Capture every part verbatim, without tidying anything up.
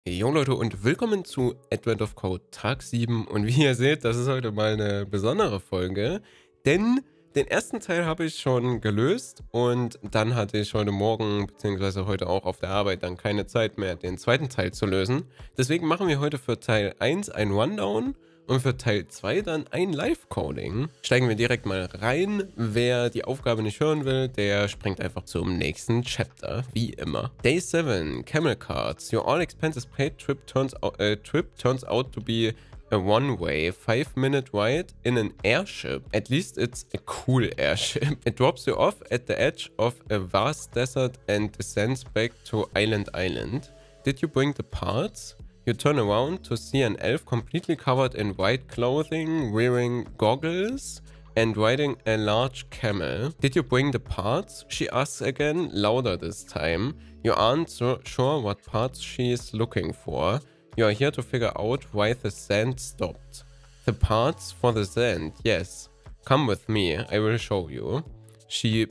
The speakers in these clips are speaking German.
Jo Leute und willkommen zu Advent of Code Tag sieben und wie ihr seht, das ist heute mal eine besondere Folge, denn den ersten Teil habe ich schon gelöst und dann hatte ich heute Morgen beziehungsweise heute auch auf der Arbeit dann keine Zeit mehr, den zweiten Teil zu lösen. Deswegen machen wir heute für Teil eins ein Rundown und für Teil zwei dann ein Live-Coding. Steigen wir direkt mal rein. Wer die Aufgabe nicht hören will, der springt einfach zum nächsten Chapter, wie immer. Day seven, Camel Cards. Your all expenses paid trip turns out, uh, trip turns out to be a one-way, five minute ride in an airship. At least it's a cool airship. It drops you off at the edge of a vast desert and descends back to Island Island. Did you bring the parts? You turn around to see an elf completely covered in white clothing, wearing goggles, and riding a large camel. Did you bring the parts? She asks again, louder this time. You aren't so sure what parts she is looking for. You are here to figure out why the sand stopped. The parts for the sand, yes. Come with me, I will show you. She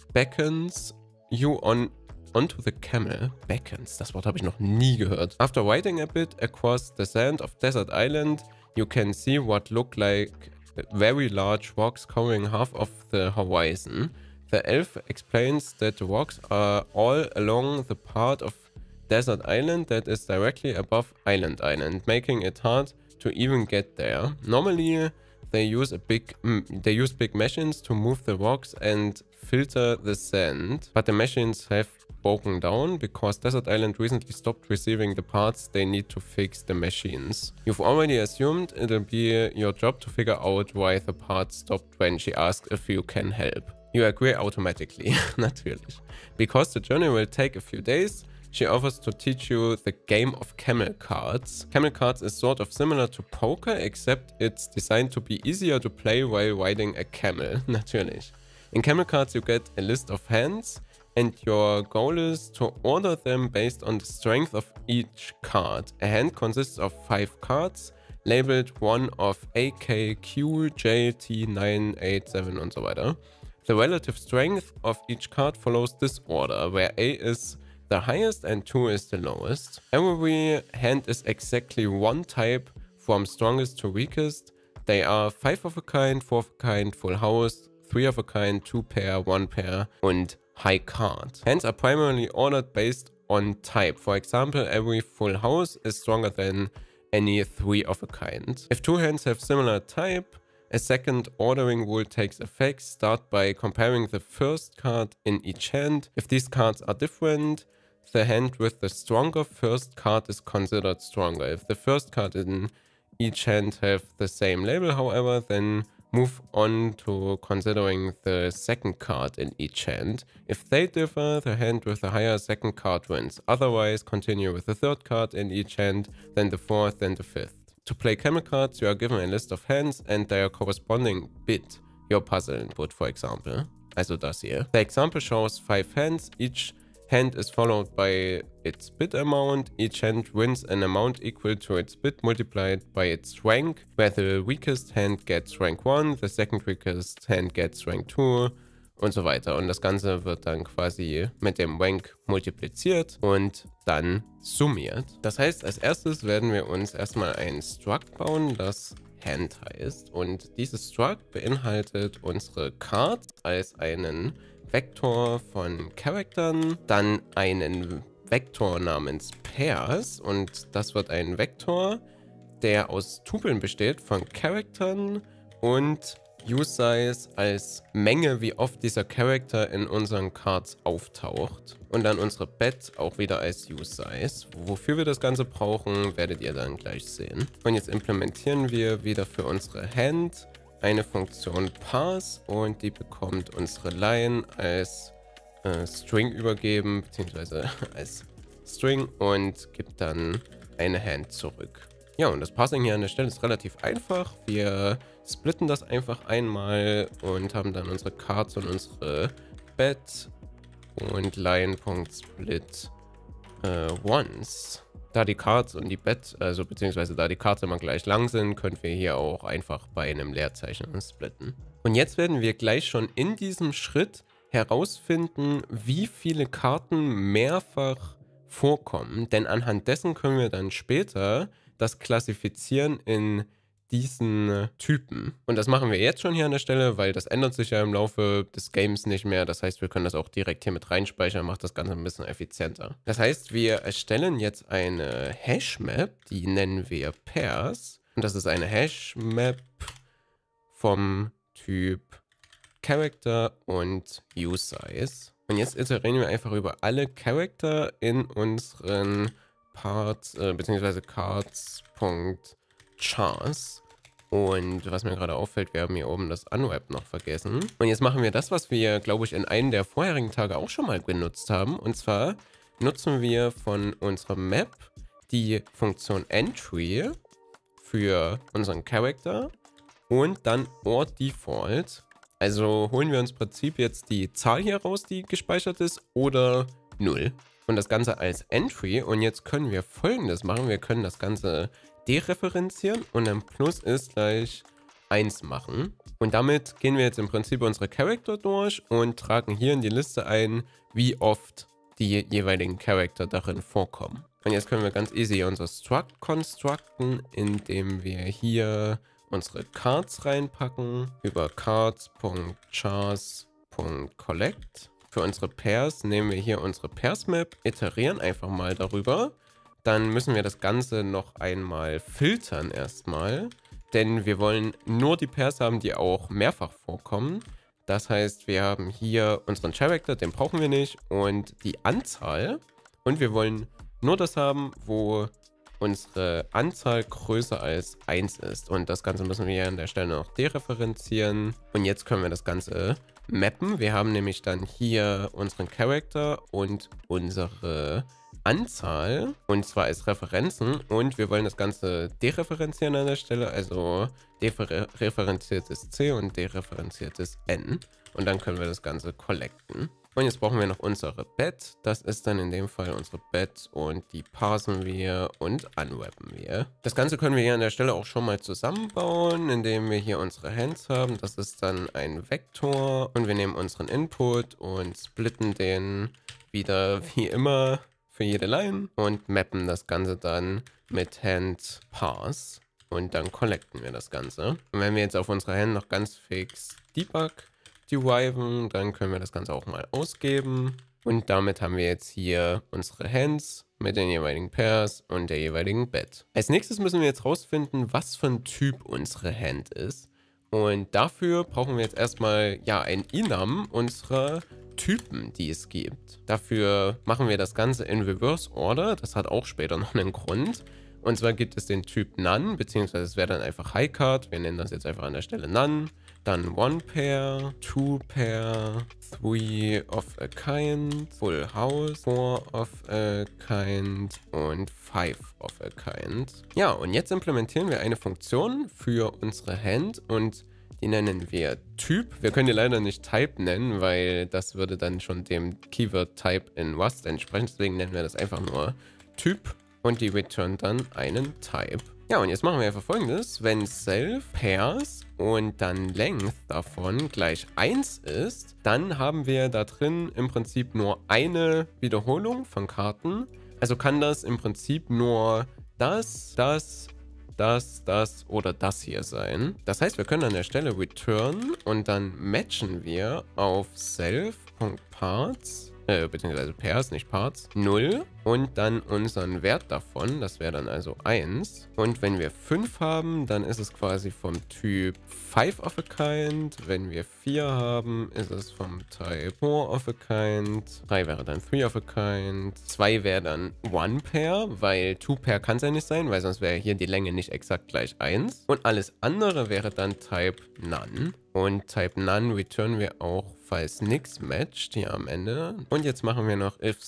beckons you on onto the camel. Beckons, das Wort habe ich noch nie gehört. After riding a bit across the sand of Desert Island, you can see what look like very large rocks covering half of the horizon. The elf explains that the rocks are all along the part of Desert Island that is directly above Island Island, making it hard to even get there. Normally, they use a big mm, they use big machines to move the rocks and filter the sand, but the machines have broken down because Desert Island recently stopped receiving the parts they need to fix the machines. You've already assumed it'll be your job to figure out why the parts stopped when she asks if you can help. You agree automatically, natürlich. Because the journey will take a few days, she offers to teach you the game of Camel Cards. Camel Cards is sort of similar to poker, except it's designed to be easier to play while riding a camel, natürlich. In Camel Cards you get a list of hands, and your goal is to order them based on the strength of each card. A hand consists of five cards, labeled one of A, K, Q, J, T, nine, eight, seven und so weiter. The relative strength of each card follows this order, where A is the highest and two is the lowest. Every hand is exactly one type from strongest to weakest. They are five of a kind, four of a kind, full house, three of a kind, two pair, one pair und high card. Hands are primarily ordered based on type. For example, every full house is stronger than any three of a kind. If two hands have similar type, a second ordering rule takes effect. Start by comparing the first card in each hand. If these cards are different, the hand with the stronger first card is considered stronger. If the first card in each hand have the same label, however, then move on to considering the second card in each hand. If they differ, the hand with the higher second card wins. Otherwise, continue with the third card in each hand, then the fourth, then the fifth. To play Camel Cards, you are given a list of hands and their corresponding bit, your puzzle input, for example. Also das hier. The example shows five hands. Each hand is followed by its bit amount. Each hand wins an amount equal to its bit multiplied by its rank, where the weakest hand gets rank one, the second weakest hand gets rank two und so weiter. Und das Ganze wird dann quasi mit dem Rank multipliziert und dann summiert. Das heißt, als erstes werden wir uns erstmal ein Struct bauen, das Hand heißt. Und dieses Struct beinhaltet unsere Cards als einen Vektor von Charaktern, dann einen Vektor namens Pairs und das wird ein Vektor, der aus Tupeln besteht von Charaktern und UseSize als Menge, wie oft dieser Charakter in unseren Cards auftaucht. Und dann unsere Bet auch wieder als UseSize. Wofür wir das Ganze brauchen, werdet ihr dann gleich sehen. Und jetzt implementieren wir wieder für unsere Hand eine Funktion Parse und die bekommt unsere Line als äh, String übergeben, beziehungsweise als String und gibt dann eine Hand zurück. Ja, und das Parsing hier an der Stelle ist relativ einfach. Wir splitten das einfach einmal und haben dann unsere Cards und unsere Bet und Line.split äh, once. Da die Cards und die Bet, also beziehungsweise da die Cards immer gleich lang sind, können wir hier auch einfach bei einem Leerzeichen splitten. Und jetzt werden wir gleich schon in diesem Schritt herausfinden, wie viele Karten mehrfach vorkommen. Denn anhand dessen können wir dann später das klassifizieren in diesen Typen. Und das machen wir jetzt schon hier an der Stelle, weil das ändert sich ja im Laufe des Games nicht mehr. Das heißt, wir können das auch direkt hier mit reinspeichern, macht das Ganze ein bisschen effizienter. Das heißt, wir erstellen jetzt eine Hash-Map, die nennen wir Pairs. Und das ist eine Hash-Map vom Typ Character und USize. Und jetzt iterieren wir einfach über alle Character in unseren Parts, äh, beziehungsweise Cards.chars. Und was mir gerade auffällt, wir haben hier oben das Unwrap noch vergessen. Und jetzt machen wir das, was wir, glaube ich, in einem der vorherigen Tage auch schon mal genutzt haben. Und zwar nutzen wir von unserer Map die Funktion Entry für unseren Character und dann OrDefault. Also holen wir uns im Prinzip jetzt die Zahl hier raus, die gespeichert ist, oder null. Und das Ganze als Entry. Und jetzt können wir Folgendes machen. Wir können das Ganze dereferenzieren und dann Plus ist gleich eins machen. Und damit gehen wir jetzt im Prinzip unsere Charakter durch und tragen hier in die Liste ein, wie oft die jeweiligen Charakter darin vorkommen. Und jetzt können wir ganz easy unser Struct constructen, indem wir hier unsere Cards reinpacken über cards.chars.collect. Für unsere Pairs nehmen wir hier unsere Pairs-Map, iterieren einfach mal darüber. Dann müssen wir das Ganze noch einmal filtern erstmal, denn wir wollen nur die Pairs haben, die auch mehrfach vorkommen. Das heißt, wir haben hier unseren Character, den brauchen wir nicht, und die Anzahl. Und wir wollen nur das haben, wo unsere Anzahl größer als eins ist. Und das Ganze müssen wir hier an der Stelle noch dereferenzieren. Und jetzt können wir das Ganze mappen. Wir haben nämlich dann hier unseren Character und unsere Anzahl, und zwar als Referenzen, und wir wollen das Ganze dereferenzieren an der Stelle, also dereferenziertes C und dereferenziertes N, und dann können wir das Ganze collecten. Und jetzt brauchen wir noch unsere Bed, das ist dann in dem Fall unsere Bed, und die parsen wir und unwrappen wir. Das Ganze können wir hier an der Stelle auch schon mal zusammenbauen, indem wir hier unsere Hands haben, das ist dann ein Vektor, und wir nehmen unseren Input und splitten den wieder wie immer für jede Line und mappen das Ganze dann mit Hand Parse und dann collecten wir das Ganze. Und wenn wir jetzt auf unsere Hand noch ganz fix Debug deriven, dann können wir das Ganze auch mal ausgeben. Und damit haben wir jetzt hier unsere Hands mit den jeweiligen Pairs und der jeweiligen Bed. Als nächstes müssen wir jetzt rausfinden, was für ein Typ unsere Hand ist. Und dafür brauchen wir jetzt erstmal ja ein Enum unserer Typen, die es gibt. Dafür machen wir das Ganze in Reverse Order. Das hat auch später noch einen Grund. Und zwar gibt es den Typ None, beziehungsweise es wäre dann einfach High Card. Wir nennen das jetzt einfach an der Stelle None. Dann One Pair, Two Pair, Three of a Kind, Full House, Four of a Kind und Five of a Kind. Ja, und jetzt implementieren wir eine Funktion für unsere Hand und die nennen wir Typ. Wir können die leider nicht Type nennen, weil das würde dann schon dem Keyword Type in Rust entsprechen. Deswegen nennen wir das einfach nur Typ und die return dann einen Type. Ja, und jetzt machen wir einfach Folgendes. Wenn Self Pairs und dann Length davon gleich eins ist, dann haben wir da drin im Prinzip nur eine Wiederholung von Karten. Also kann das im Prinzip nur das, das, das, das oder das hier sein. Das heißt, wir können an der Stelle return und dann matchen wir auf self.parts, äh, beziehungsweise Pairs, nicht Parts, null und dann unseren Wert davon, das wäre dann also eins. Und wenn wir fünf haben, dann ist es quasi vom Typ five of a Kind. Wenn wir vier haben, ist es vom Type four of a Kind. drei wäre dann three of a Kind. zwei wäre dann one Pair, weil two Pair kann es ja nicht sein, weil sonst wäre hier die Länge nicht exakt gleich eins. Und alles andere wäre dann Type None. Und Type None returnen wir auch, falls nichts matcht hier am Ende. Und jetzt machen wir noch if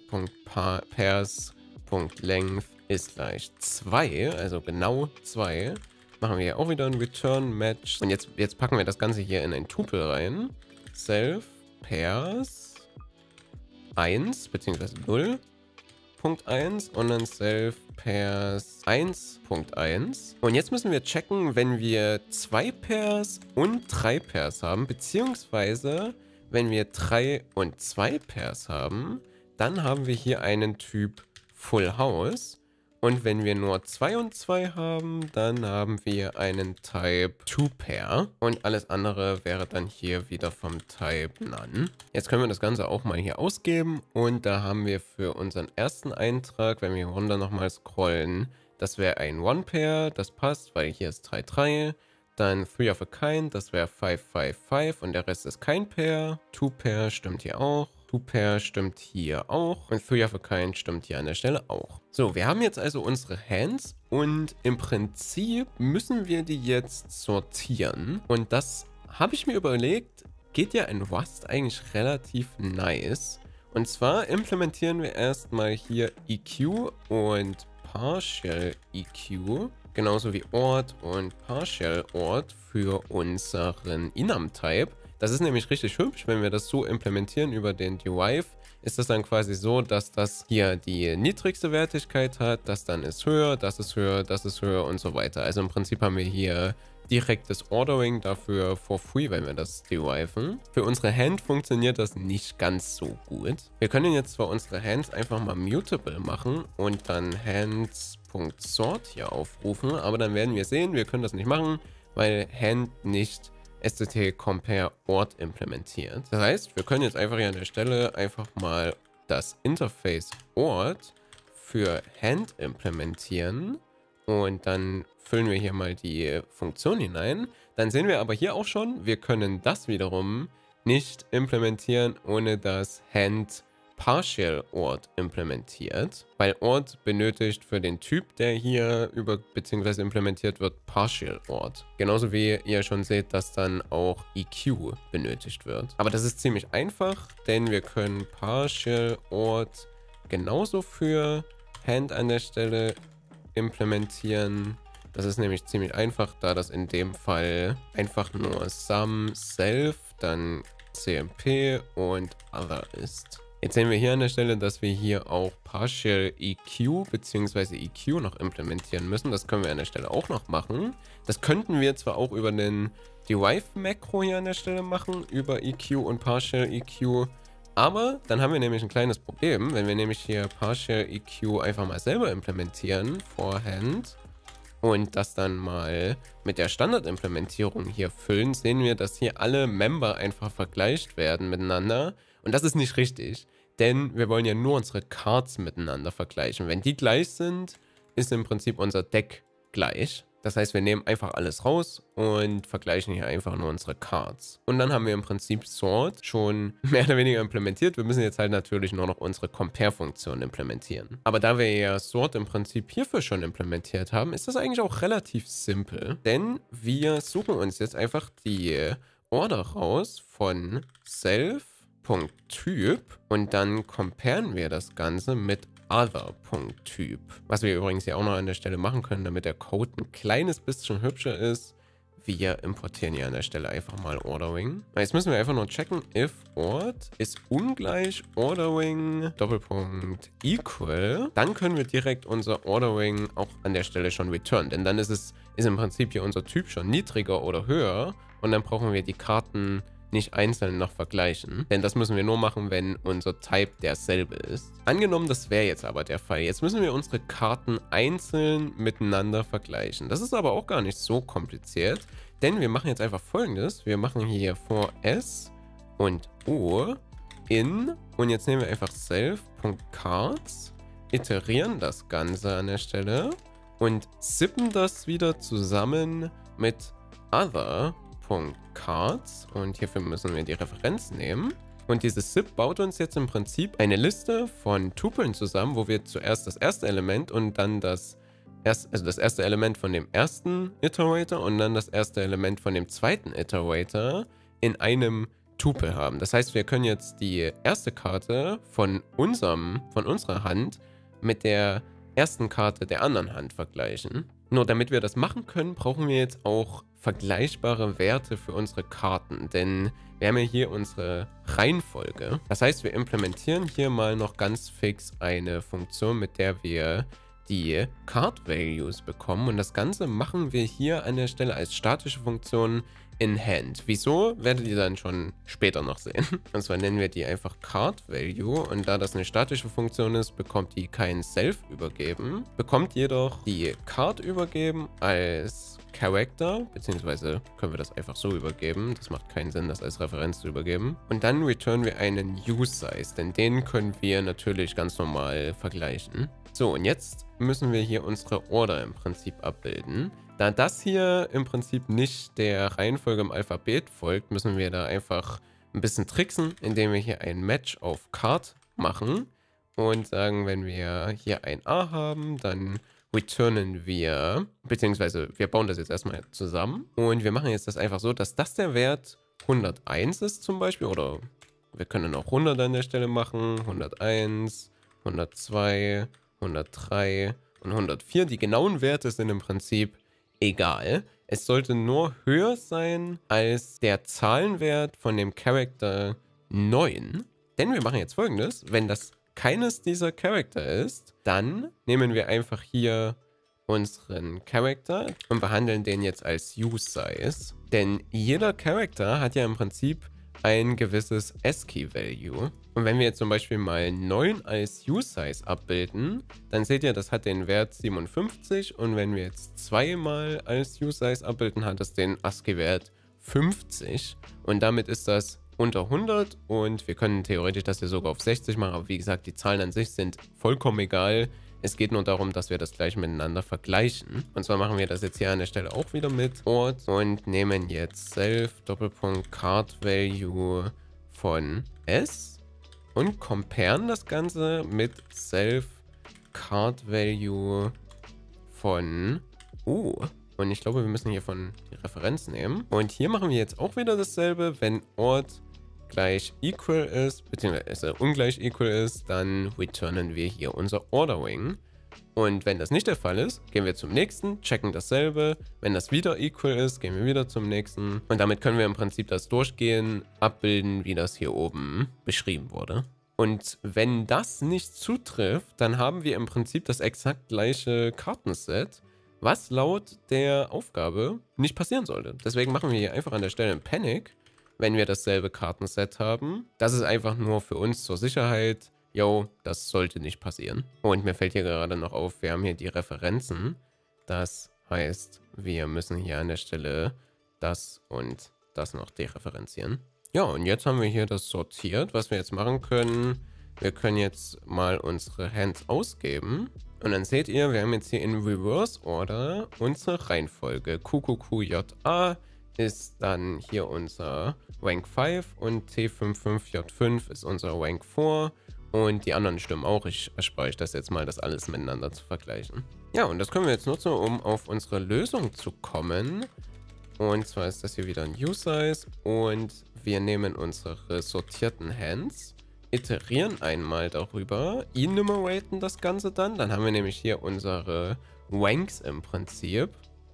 self.pairs.length ist gleich zwei, also genau zwei. Machen wir hier auch wieder ein Return Match. Und jetzt, jetzt packen wir das Ganze hier in ein Tupel rein. Self Pairs eins beziehungsweise null Punkt eins und dann Self Pairs eins Punkt eins. Und jetzt müssen wir checken, wenn wir zwei Pairs und drei Pairs haben, beziehungsweise wenn wir drei und zwei Pairs haben, dann haben wir hier einen Typ Full House. Und wenn wir nur zwei und zwei haben, dann haben wir einen Type Two Pair. Und alles andere wäre dann hier wieder vom Type None. Jetzt können wir das Ganze auch mal hier ausgeben. Und da haben wir für unseren ersten Eintrag, wenn wir hier runter nochmal scrollen, das wäre ein One Pair, das passt, weil hier ist drei drei. Dann Three of a Kind, das wäre fünf fünf fünf und der Rest ist kein Pair. Two Pair stimmt hier auch. Two Pair stimmt hier auch. Und Three of a Kind stimmt hier an der Stelle auch. So, wir haben jetzt also unsere Hands und im Prinzip müssen wir die jetzt sortieren. Und das habe ich mir überlegt, geht ja in Rust eigentlich relativ nice. Und zwar implementieren wir erstmal hier E Q und Partial E Q. Genauso wie Ort und Partial Ort für unseren Enum-Type. Das ist nämlich richtig hübsch, wenn wir das so implementieren über den Derive, ist das dann quasi so, dass das hier die niedrigste Wertigkeit hat, das dann ist höher, das ist höher, das ist höher und so weiter. Also im Prinzip haben wir hier direktes Ordering dafür for free, wenn wir das deriven. Für unsere Hand funktioniert das nicht ganz so gut. Wir können jetzt zwar unsere Hands einfach mal mutable machen und dann hands.sort hier aufrufen, aber dann werden wir sehen, wir können das nicht machen, weil Hand nicht stt compare Ort implementiert. Das heißt, wir können jetzt einfach hier an der Stelle einfach mal das Interface Ort für Hand implementieren und dann füllen wir hier mal die Funktion hinein. Dann sehen wir aber hier auch schon, wir können das wiederum nicht implementieren, ohne dass Hand Partial Ort implementiert, weil Ort benötigt für den Typ, der hier über bzw. implementiert wird, Partial Ort. Genauso wie ihr schon seht, dass dann auch E Q benötigt wird. Aber das ist ziemlich einfach, denn wir können Partial Ort genauso für Hand an der Stelle implementieren. Das ist nämlich ziemlich einfach, da das in dem Fall einfach nur Sum Self, dann C M P und Other ist. Jetzt sehen wir hier an der Stelle, dass wir hier auch Partial E Q bzw. E Q noch implementieren müssen. Das können wir an der Stelle auch noch machen. Das könnten wir zwar auch über den Derive-Makro hier an der Stelle machen, über E Q und Partial E Q. Aber dann haben wir nämlich ein kleines Problem. Wenn wir nämlich hier Partial E Q einfach mal selber implementieren, Forehand, und das dann mal mit der Standardimplementierung hier füllen, sehen wir, dass hier alle Member einfach vergleicht werden miteinander. Und das ist nicht richtig, denn wir wollen ja nur unsere Cards miteinander vergleichen. Wenn die gleich sind, ist im Prinzip unser Deck gleich. Das heißt, wir nehmen einfach alles raus und vergleichen hier einfach nur unsere Cards. Und dann haben wir im Prinzip Sort schon mehr oder weniger implementiert. Wir müssen jetzt halt natürlich nur noch unsere Compare-Funktion implementieren. Aber da wir ja Sort im Prinzip hierfür schon implementiert haben, ist das eigentlich auch relativ simpel. Denn wir suchen uns jetzt einfach die Order raus von Self.Typ und dann comparen wir das Ganze mit Other.Typ. Was wir übrigens hier auch noch an der Stelle machen können, damit der Code ein kleines bisschen hübscher ist. Wir importieren hier an der Stelle einfach mal Ordering. Jetzt müssen wir einfach nur checken, if Ort ist ungleich Ordering Doppelpunkt equal. Dann können wir direkt unser Ordering auch an der Stelle schon return. Denn dann ist es ist im Prinzip hier unser Typ schon niedriger oder höher. Und dann brauchen wir die Karten nicht einzeln noch vergleichen. Denn das müssen wir nur machen, wenn unser Type derselbe ist. Angenommen, das wäre jetzt aber der Fall. Jetzt müssen wir unsere Karten einzeln miteinander vergleichen. Das ist aber auch gar nicht so kompliziert, denn wir machen jetzt einfach Folgendes. Wir machen hier for S und O in und jetzt nehmen wir einfach self.cards, iterieren das Ganze an der Stelle und zippen das wieder zusammen mit other Cards und hierfür müssen wir die Referenz nehmen. Und dieses Zip baut uns jetzt im Prinzip eine Liste von Tupeln zusammen, wo wir zuerst das erste Element und dann das erste, also das erste Element von dem ersten Iterator und dann das erste Element von dem zweiten Iterator in einem Tupel haben. Das heißt, wir können jetzt die erste Karte von unserem, von unserer Hand mit der ersten Karte der anderen Hand vergleichen. Nur damit wir das machen können, brauchen wir jetzt auch vergleichbare Werte für unsere Karten, denn wir haben ja hier unsere Reihenfolge. Das heißt, wir implementieren hier mal noch ganz fix eine Funktion, mit der wir die Card Values bekommen. Und das Ganze machen wir hier an der Stelle als statische Funktion in Hand. Wieso, werdet ihr dann schon später noch sehen. Und zwar nennen wir die einfach Card Value. Und da das eine statische Funktion ist, bekommt die kein Self übergeben. Bekommt jedoch die Card übergeben als Character, beziehungsweise können wir das einfach so übergeben. Das macht keinen Sinn, das als Referenz zu übergeben. Und dann returnen wir einen Use-Size, denn den können wir natürlich ganz normal vergleichen. So, und jetzt müssen wir hier unsere Order im Prinzip abbilden. Da das hier im Prinzip nicht der Reihenfolge im Alphabet folgt, müssen wir da einfach ein bisschen tricksen, indem wir hier ein Match auf Card machen und sagen, wenn wir hier ein A haben, dann returnen wir, beziehungsweise wir bauen das jetzt erstmal zusammen und wir machen jetzt das einfach so, dass das der Wert hunderteins ist zum Beispiel, oder wir können auch hundert an der Stelle machen, hunderteins, hundertzwei, hundertdrei und hundertvier. Die genauen Werte sind im Prinzip egal. Es sollte nur höher sein als der Zahlenwert von dem Charakter neun. Denn wir machen jetzt Folgendes. Wenn das keines dieser Charakter ist, dann nehmen wir einfach hier unseren Charakter und behandeln den jetzt als Use-Size. Denn jeder Charakter hat ja im Prinzip ein gewisses ASCII-Value. Und wenn wir jetzt zum Beispiel mal neun als Use-Size abbilden, dann seht ihr, das hat den Wert siebenundfünfzig. Und wenn wir jetzt zweimal als Use-Size abbilden, hat das den ASCII-Wert fünfzig. Und damit ist das unter hundert. Und wir können theoretisch das hier sogar auf sechzig machen. Aber wie gesagt, die Zahlen an sich sind vollkommen egal. Es geht nur darum, dass wir das gleich miteinander vergleichen. Und zwar machen wir das jetzt hier an der Stelle auch wieder mit Ort und nehmen jetzt Self Doppelpunkt Card Value von S und comparen das Ganze mit Self Card Value von U. Und ich glaube, wir müssen hier von die Referenz nehmen. Und hier machen wir jetzt auch wieder dasselbe. Wenn Ort gleich equal ist, beziehungsweise ungleich equal ist, dann returnen wir hier unser Ordering. Und wenn das nicht der Fall ist, gehen wir zum nächsten, checken dasselbe. Wenn das wieder equal ist, gehen wir wieder zum nächsten. Und damit können wir im Prinzip das Durchgehen abbilden, wie das hier oben beschrieben wurde. Und wenn das nicht zutrifft, dann haben wir im Prinzip das exakt gleiche Kartenset, was laut der Aufgabe nicht passieren sollte. Deswegen machen wir hier einfach an der Stelle einen Panic, wenn wir dasselbe Kartenset haben. Das ist einfach nur für uns zur Sicherheit. Jo, das sollte nicht passieren. Und mir fällt hier gerade noch auf, wir haben hier die Referenzen. Das heißt, wir müssen hier an der Stelle das und das noch dereferenzieren. Ja, und jetzt haben wir hier das sortiert. Was wir jetzt machen können, wir können jetzt mal unsere Hands ausgeben. Und dann seht ihr, wir haben jetzt hier in Reverse Order unsere Reihenfolge. Q Q Q J A ist dann hier unser Rank fünf und T fünf fünf J fünf ist unser Rank vier und die anderen stimmen auch. Ich erspare euch das jetzt mal, das alles miteinander zu vergleichen. Ja, und das können wir jetzt nutzen, um auf unsere Lösung zu kommen. Und zwar ist das hier wieder ein Use-Size und wir nehmen unsere sortierten Hands, iterieren einmal darüber, enumeraten das Ganze dann. Dann haben wir nämlich hier unsere Ranks im Prinzip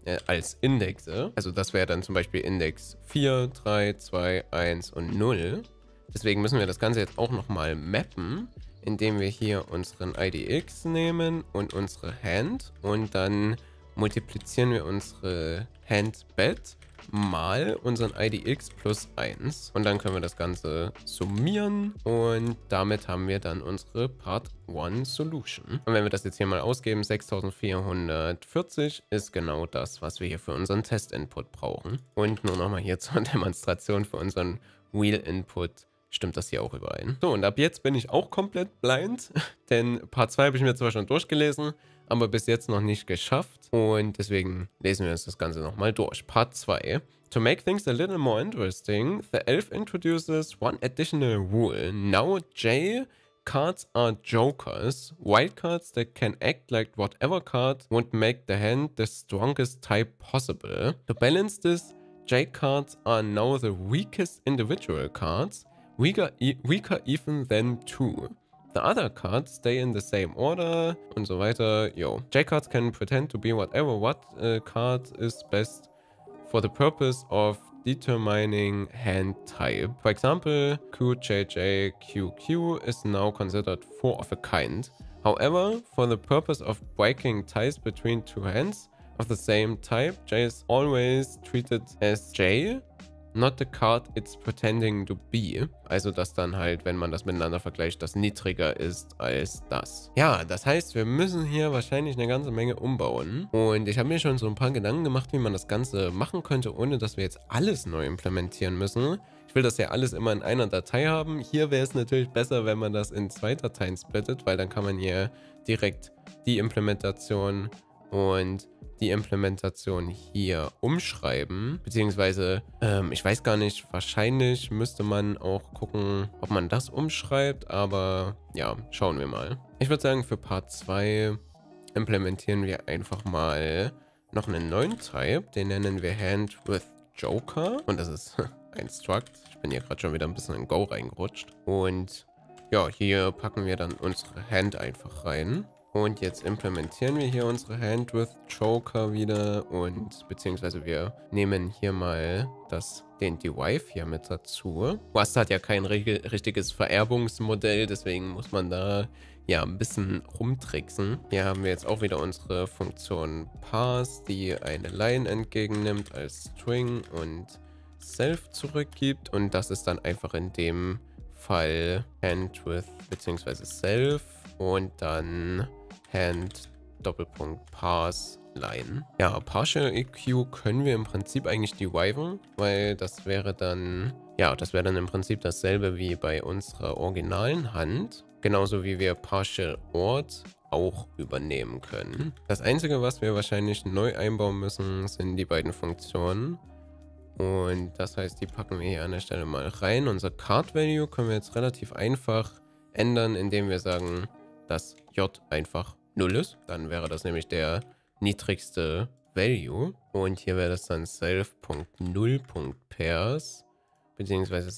als Indexe. Also das wäre dann zum Beispiel Index vier, drei, zwei, eins und null. Deswegen müssen wir das Ganze jetzt auch nochmal mappen, indem wir hier unseren I D X nehmen und unsere Hand und dann multiplizieren wir unsere Hand-Bed mal unseren I D X plus eins. Und dann können wir das Ganze summieren und damit haben wir dann unsere Part eins Solution. Und wenn wir das jetzt hier mal ausgeben, sechstausendvierhundertvierzig ist genau das, was wir hier für unseren Test-Input brauchen. Und nur nochmal hier zur Demonstration für unseren Wheel-Input stimmt das hier auch überein. So, und ab jetzt bin ich auch komplett blind, denn Part zwei habe ich mir zwar schon durchgelesen, aber bis jetzt noch nicht geschafft. Und deswegen lesen wir uns das Ganze nochmal durch. Part zwei. To make things a little more interesting, the elf introduces one additional rule. Now J cards are jokers, wildcards that can act like whatever card would make the hand the strongest type possible. To balance this, J cards are now the weakest individual cards, weaker, e weaker even than two. The other cards stay in the same order und so weiter. Yo. J-Cards can pretend to be whatever what uh, card is best for the purpose of determining hand type. For example, Q J J Q Q is now considered four of a kind. However, for the purpose of breaking ties between two hands of the same type, J is always treated as J, not the card it's pretending to be. Also, dass dann halt, wenn man das miteinander vergleicht, das niedriger ist als das. Ja, das heißt, wir müssen hier wahrscheinlich eine ganze Menge umbauen. Und ich habe mir schon so ein paar Gedanken gemacht, wie man das Ganze machen könnte, ohne dass wir jetzt alles neu implementieren müssen. Ich will das ja alles immer in einer Datei haben. Hier wäre es natürlich besser, wenn man das in zwei Dateien splittet, weil dann kann man hier direkt die Implementation und die Implementation hier umschreiben. Beziehungsweise, ähm, ich weiß gar nicht, wahrscheinlich müsste man auch gucken, ob man das umschreibt. Aber ja, schauen wir mal. Ich würde sagen, für Part zwei implementieren wir einfach mal noch einen neuen Type. Den nennen wir Hand with Joker. Und das ist ein Struct. Ich bin hier gerade schon wieder ein bisschen in Go reingerutscht. Und ja, hier packen wir dann unsere Hand einfach rein. Und jetzt implementieren wir hier unsere Hand with Joker wieder. Und beziehungsweise wir nehmen hier mal das, den Derive hier mit dazu. Rust hat ja kein richtiges Vererbungsmodell, deswegen muss man da ja ein bisschen rumtricksen. Hier haben wir jetzt auch wieder unsere Funktion Parse, die eine Line entgegennimmt als String und Self zurückgibt. Und das ist dann einfach in dem Fall Hand with beziehungsweise Self und dann Hand Doppelpunkt Parse Line. Ja, Partial E Q können wir im Prinzip eigentlich deriven, weil das wäre dann, ja, das wäre dann im Prinzip dasselbe wie bei unserer originalen Hand. Genauso wie wir Partial Ort auch übernehmen können. Das Einzige, was wir wahrscheinlich neu einbauen müssen, sind die beiden Funktionen. Und das heißt, die packen wir hier an der Stelle mal rein. Unser Card Value können wir jetzt relativ einfach ändern, indem wir sagen, dass J einfach null ist. Dann wäre das nämlich der niedrigste Value. Und hier wäre das dann self.null.pairs beziehungsweise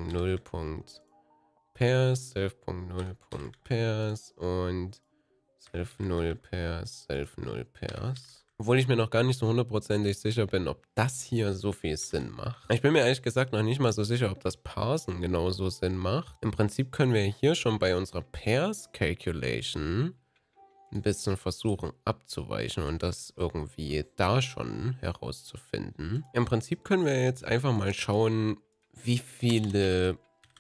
self.null.pairs, self.null.pairs und self.null.pairs, self.null.pairs. Obwohl ich mir noch gar nicht so hundertprozentig sicher bin, ob das hier so viel Sinn macht. Ich bin mir ehrlich gesagt noch nicht mal so sicher, ob das Parsen genauso Sinn macht. Im Prinzip können wir hier schon bei unserer Pairs Calculation ein bisschen versuchen abzuweichen und das irgendwie da schon herauszufinden. Im Prinzip können wir jetzt einfach mal schauen, wie viele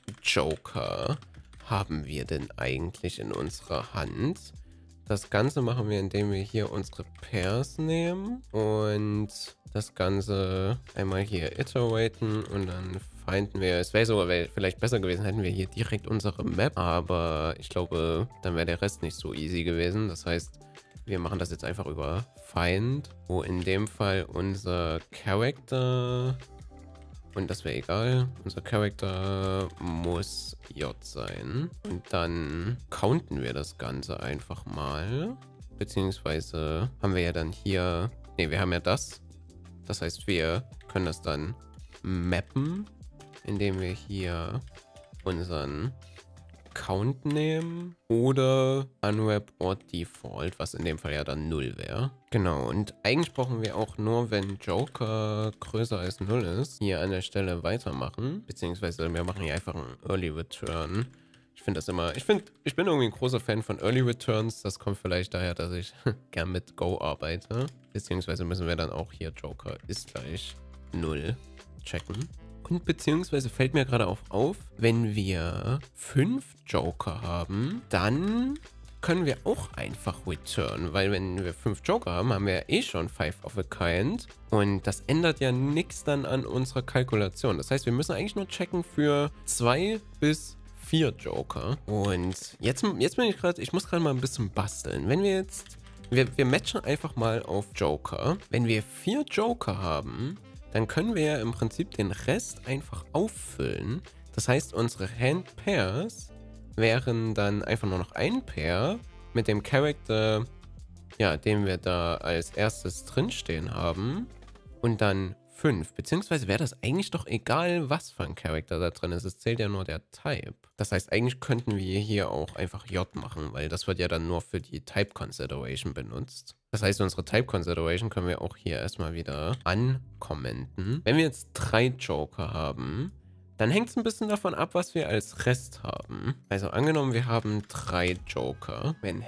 Joker haben wir denn eigentlich in unserer Hand. Das Ganze machen wir, indem wir hier unsere Pairs nehmen und das Ganze einmal hier iteraten und dann finden wir, es wäre sogar vielleicht besser gewesen, hätten wir hier direkt unsere Map, aber ich glaube, dann wäre der Rest nicht so easy gewesen. Das heißt, wir machen das jetzt einfach über Find, wo in dem Fall unser Character, und das wäre egal, unser Character muss J sein. Und dann counten wir das Ganze einfach mal. Beziehungsweise haben wir ja dann hier, ne, wir haben ja das. Das heißt, wir können das dann mappen, indem wir hier unseren Count nehmen oder Unwrap or Default, was in dem Fall ja dann null wäre. Genau, und eigentlich brauchen wir auch nur, wenn Joker größer als null ist, hier an der Stelle weitermachen. Beziehungsweise wir machen hier einfach einen Early Return. Ich finde das immer, ich finde, ich bin irgendwie ein großer Fan von Early Returns. Das kommt vielleicht daher, dass ich gern mit Go arbeite. Beziehungsweise müssen wir dann auch hier Joker ist gleich null checken. Und beziehungsweise fällt mir gerade auch auf, wenn wir fünf Joker haben, dann können wir auch einfach return, weil wenn wir fünf Joker haben, haben wir ja eh schon five of a kind und das ändert ja nichts dann an unserer Kalkulation. Das heißt, wir müssen eigentlich nur checken für zwei bis vier Joker. Und jetzt, jetzt bin ich gerade, ich muss gerade mal ein bisschen basteln. Wenn wir jetzt, wir, wir matchen einfach mal auf Joker. Wenn wir vier Joker haben, dann können wir ja im Prinzip den Rest einfach auffüllen. Das heißt, unsere Hand Pairs wären dann einfach nur noch ein Pair mit dem Character, ja, den wir da als erstes drinstehen haben. Und dann fünf. Beziehungsweise wäre das eigentlich doch egal, was für ein Charakter da drin ist. Es zählt ja nur der Type. Das heißt, eigentlich könnten wir hier auch einfach J machen, weil das wird ja dann nur für die Type Consideration benutzt. Das heißt, unsere Type Consideration können wir auch hier erstmal wieder ankommenten. Wenn wir jetzt drei Joker haben, Dann hängt es ein bisschen davon ab, was wir als Rest haben. Also angenommen, wir haben drei Joker. Wenn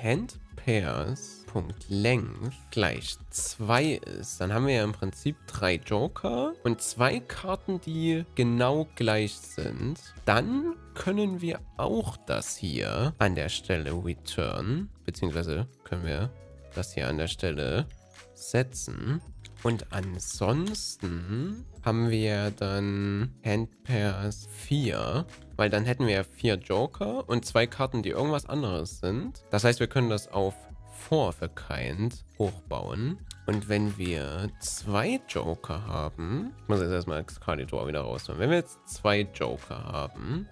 Handpairs.length gleich zwei ist, dann haben wir ja im Prinzip drei Joker und zwei Karten, die genau gleich sind. Dann können wir auch das hier an der Stelle return, beziehungsweise können wir das hier an der Stelle setzen. Und ansonsten haben wir dann Handpairs vier, weil dann hätten wir ja vier Joker und zwei Karten, die irgendwas anderes sind. Das heißt, wir können das auf four of a kind hochbauen. Und wenn wir zwei Joker haben, ich muss jetzt erstmal Excalibur wieder rausholen. Wenn wir jetzt zwei Joker haben,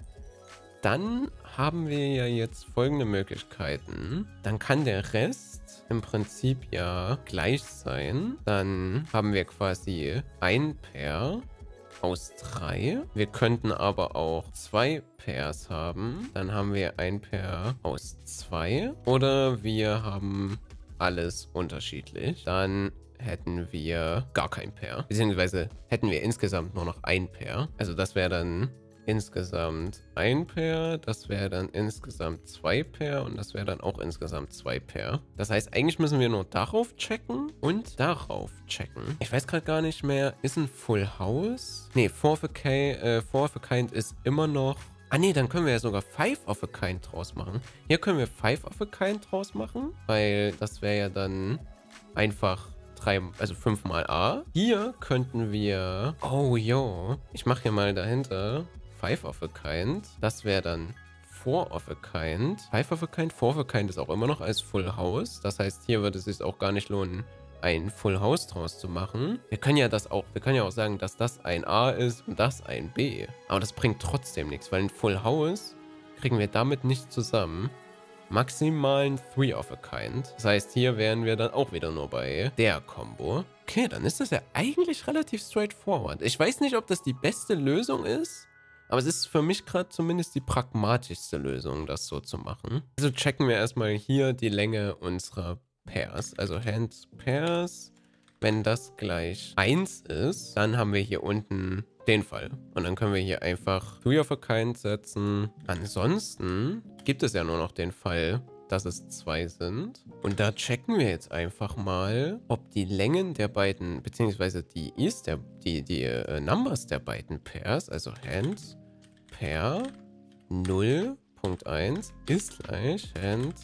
dann haben wir ja jetzt folgende Möglichkeiten. Dann kann der Rest im Prinzip ja gleich sein. Dann haben wir quasi ein Pair aus drei. Wir könnten aber auch zwei Pairs haben. Dann haben wir ein Pair aus zwei. Oder wir haben alles unterschiedlich. Dann hätten wir gar kein Pair. Beziehungsweise hätten wir insgesamt nur noch ein Pair. Also das wäre dann insgesamt ein Pair, das wäre dann insgesamt zwei Pair und das wäre dann auch insgesamt zwei Pair. Das heißt, eigentlich müssen wir nur darauf checken und darauf checken. Ich weiß gerade gar nicht mehr, ist ein Full House? Ne, four of a kind, äh, four of a kind ist immer noch... Ah ne, dann können wir ja sogar five of a kind draus machen. Hier können wir five of a kind draus machen, weil das wäre ja dann einfach... drei, also fünf mal A. Hier könnten wir... Oh, jo. Ich mache hier mal dahinter five of a kind. Das wäre dann four of a kind. five of a kind, four of a kind ist auch immer noch als Full House. Das heißt, hier würde es sich auch gar nicht lohnen, ein Full House draus zu machen. Wir können ja das auch, wir können ja auch sagen, dass das ein A ist und das ein B. Aber das bringt trotzdem nichts, weil ein Full House kriegen wir damit nicht zusammen. Maximalen three of a kind. Das heißt, hier wären wir dann auch wieder nur bei der Combo. Okay, dann ist das ja eigentlich relativ straightforward. Ich weiß nicht, ob das die beste Lösung ist, aber es ist für mich gerade zumindest die pragmatischste Lösung, das so zu machen. Also checken wir erstmal hier die Länge unserer Pairs. Also Hand Pairs. Wenn das gleich eins ist, dann haben wir hier unten den Fall. Und dann können wir hier einfach three of a kind setzen. Ansonsten gibt es ja nur noch den Fall, dass es zwei sind. Und da checken wir jetzt einfach mal, ob die Längen der beiden, beziehungsweise die Is der, die, die äh, Numbers der beiden Pairs, also Hand Pair null Punkt eins ist gleich Hand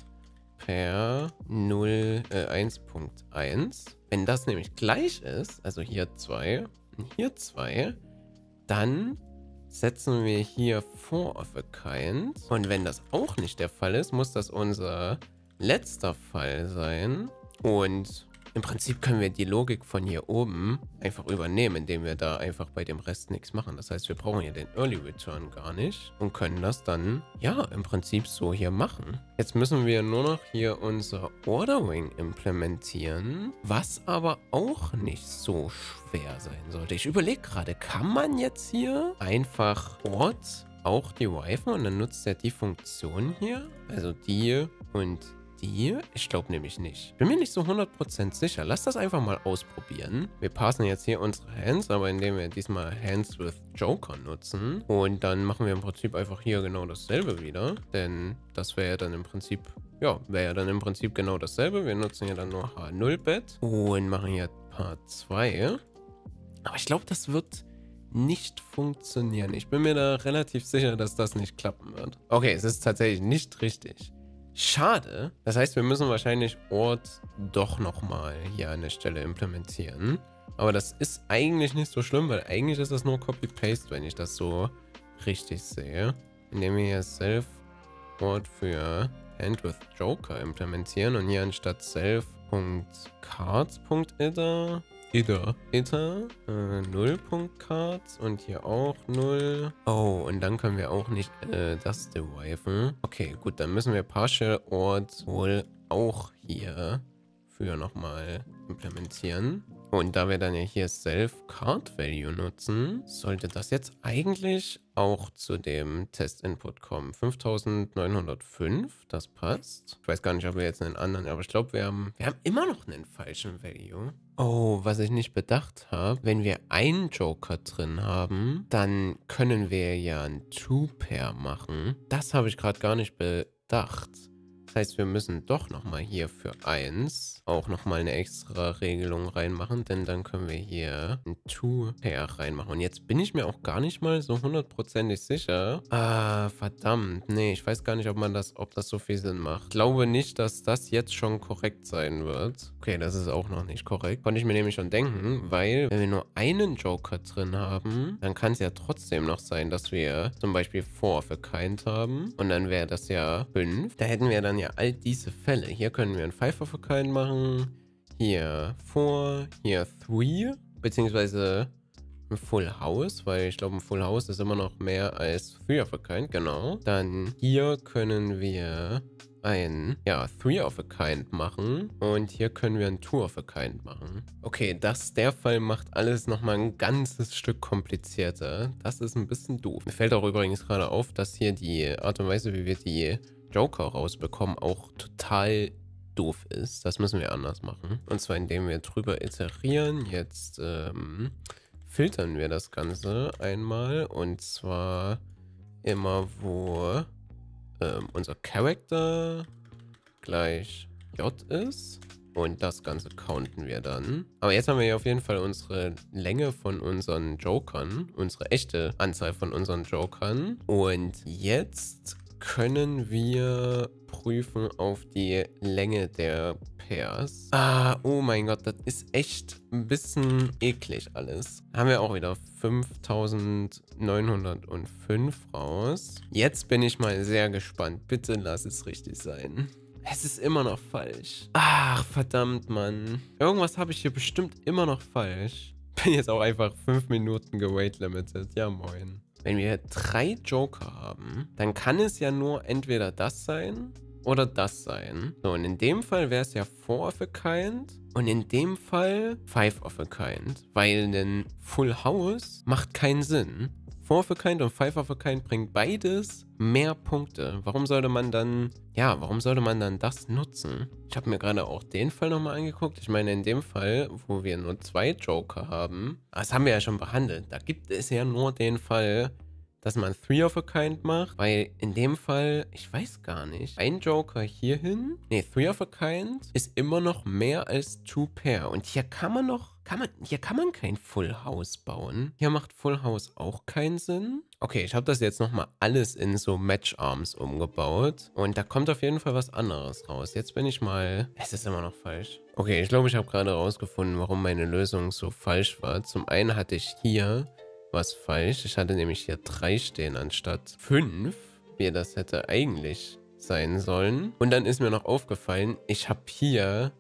Pair null, äh, eins Punkt eins. Wenn das nämlich gleich ist, also hier zwei und hier zwei, dann setzen wir hier four of a kind. Und wenn das auch nicht der Fall ist, muss das unser letzter Fall sein. Und im Prinzip können wir die Logik von hier oben einfach übernehmen, indem wir da einfach bei dem Rest nichts machen. Das heißt, wir brauchen hier den Early Return gar nicht und können das dann, ja, im Prinzip so hier machen. Jetzt müssen wir nur noch hier unser Ordering implementieren, was aber auch nicht so schwer sein sollte. Ich überlege gerade, kann man jetzt hier einfach Ort auch die Wife und dann nutzt er die Funktion hier, also die und die? Ich glaube nämlich nicht. Bin mir nicht so hundert Prozent sicher. Lass das einfach mal ausprobieren. Wir passen jetzt hier unsere Hands, aber indem wir diesmal Hands with Joker nutzen. Und dann machen wir im Prinzip einfach hier genau dasselbe wieder. Denn das wäre ja dann im Prinzip, ja, wäre ja dann im Prinzip genau dasselbe. Wir nutzen hier dann nur H null Bett und machen hier Part zwei. Aber ich glaube, das wird nicht funktionieren. Ich bin mir da relativ sicher, dass das nicht klappen wird. Okay, es ist tatsächlich nicht richtig. Schade. Das heißt, wir müssen wahrscheinlich Ort doch nochmal hier an der Stelle implementieren. Aber das ist eigentlich nicht so schlimm, weil eigentlich ist das nur Copy-Paste, wenn ich das so richtig sehe. Indem wir hier Self-Ort für Hand with Joker implementieren und hier anstatt Self.Cards.Iter Iter. Iter. Äh, null.cards und hier auch null. Oh, und dann können wir auch nicht äh, das deriven. Okay, gut, dann müssen wir Partial Ort wohl auch hier für nochmal implementieren. Und da wir dann ja hier Self-Card-Value nutzen, sollte das jetzt eigentlich auch zu dem Test-Input kommen. fünftausendneunhundertfünf, das passt. Ich weiß gar nicht, ob wir jetzt einen anderen, aber ich glaube, wir haben, wir haben immer noch einen falschen Value. Oh, was ich nicht bedacht habe, wenn wir einen Joker drin haben, dann können wir ja ein Two-Pair machen. Das habe ich gerade gar nicht bedacht. Das heißt, wir müssen doch nochmal hier für eins auch nochmal eine extra Regelung reinmachen, denn dann können wir hier ein Two-Pair reinmachen. Und jetzt bin ich mir auch gar nicht mal so hundertprozentig sicher. Ah, verdammt. Nee, ich weiß gar nicht, ob man das, ob das so viel Sinn macht. Ich glaube nicht, dass das jetzt schon korrekt sein wird. Okay, das ist auch noch nicht korrekt. Konnte ich mir nämlich schon denken, weil wenn wir nur einen Joker drin haben, dann kann es ja trotzdem noch sein, dass wir zum Beispiel four of a kind haben. Und dann wäre das ja fünf. Da hätten wir dann ja all diese Fälle. Hier können wir ein five of a kind machen. Hier four, hier three, beziehungsweise ein Full House, weil ich glaube, ein Full House ist immer noch mehr als three of a kind, genau. Dann hier können wir ein, ja, three of a kind machen und hier können wir ein two of a kind machen. Okay, das, der Fall macht alles nochmal ein ganzes Stück komplizierter. Das ist ein bisschen doof. Mir fällt auch übrigens gerade auf, dass hier die Art und Weise, wie wir die Joker rausbekommen, auch total doof ist. Das müssen wir anders machen. Und zwar, indem wir drüber iterieren. Jetzt ähm, filtern wir das Ganze einmal. Und zwar immer, wo ähm, unser Character gleich J ist. Und das Ganze counten wir dann. Aber jetzt haben wir ja auf jeden Fall unsere Länge von unseren Jokern. Unsere echte Anzahl von unseren Jokern. Und jetzt können wir prüfen auf die Länge der Pairs. Ah, oh mein Gott, das ist echt ein bisschen eklig alles. Haben wir auch wieder fünftausendneunhundertfünf raus. Jetzt bin ich mal sehr gespannt. Bitte lass es richtig sein. Es ist immer noch falsch. Ach, verdammt, Mann. Irgendwas habe ich hier bestimmt immer noch falsch. Bin jetzt auch einfach fünf Minuten gewait-limited. Ja, moin. Wenn wir drei Joker haben, dann kann es ja nur entweder das sein oder das sein. So, und in dem Fall wäre es ja four of a kind und in dem Fall five of a kind, weil ein Full House macht keinen Sinn. four of a kind und five of a kind bringt beides mehr Punkte. Warum sollte man dann, ja, warum sollte man dann das nutzen? Ich habe mir gerade auch den Fall nochmal angeguckt. Ich meine, in dem Fall, wo wir nur zwei Joker haben, das haben wir ja schon behandelt. Da gibt es ja nur den Fall, dass man three of a kind macht, weil in dem Fall, ich weiß gar nicht, ein Joker hierhin, nee, three of a kind ist immer noch mehr als two pair. Und hier kann man noch, kann man, hier kann man kein Full House bauen. Hier macht Full House auch keinen Sinn. Okay, ich habe das jetzt nochmal alles in so Match Arms umgebaut. Und da kommt auf jeden Fall was anderes raus. Jetzt bin ich mal, es ist immer noch falsch. Okay, ich glaube, ich habe gerade rausgefunden, warum meine Lösung so falsch war. Zum einen hatte ich hier was falsch. Ich hatte nämlich hier drei stehen anstatt fünf, wie das hätte eigentlich sein sollen. Und dann ist mir noch aufgefallen, ich habe hier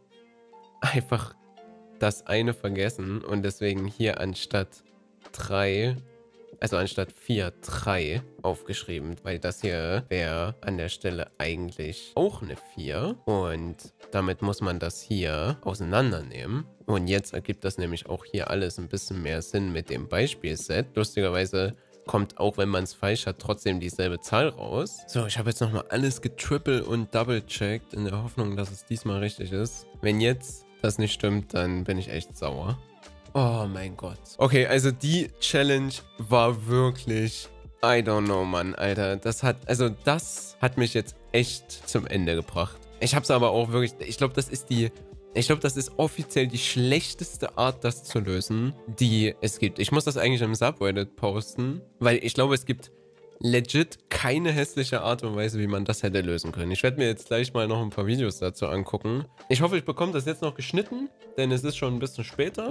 einfach das eine vergessen und deswegen hier anstatt drei, also anstatt vier, drei aufgeschrieben, weil das hier wäre an der Stelle eigentlich auch eine vier und damit muss man das hier auseinandernehmen. Und jetzt ergibt das nämlich auch hier alles ein bisschen mehr Sinn mit dem Beispielset. Lustigerweise kommt, auch wenn man es falsch hat, trotzdem dieselbe Zahl raus. So, ich habe jetzt nochmal alles getriple und double-checkt in der Hoffnung, dass es diesmal richtig ist. Wenn jetzt das nicht stimmt, dann bin ich echt sauer. Oh mein Gott. Okay, also die Challenge war wirklich, I don't know, Mann, Alter. Das hat, also das hat mich jetzt echt zum Ende gebracht. Ich habe es aber auch wirklich, ich glaube, das ist die, ich glaube, das ist offiziell die schlechteste Art, das zu lösen, die es gibt. Ich muss das eigentlich im Subreddit posten, weil ich glaube, es gibt legit keine hässliche Art und Weise, wie man das hätte lösen können. Ich werde mir jetzt gleich mal noch ein paar Videos dazu angucken. Ich hoffe, ich bekomme das jetzt noch geschnitten, denn es ist schon ein bisschen später.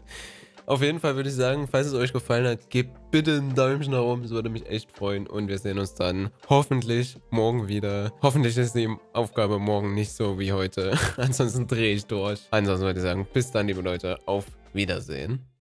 Auf jeden Fall würde ich sagen, falls es euch gefallen hat, gebt bitte ein Däumchen nach oben, das würde mich echt freuen. Und wir sehen uns dann hoffentlich morgen wieder. Hoffentlich ist die Aufgabe morgen nicht so wie heute. Ansonsten drehe ich durch. Ansonsten würde ich sagen, bis dann, liebe Leute, auf Wiedersehen.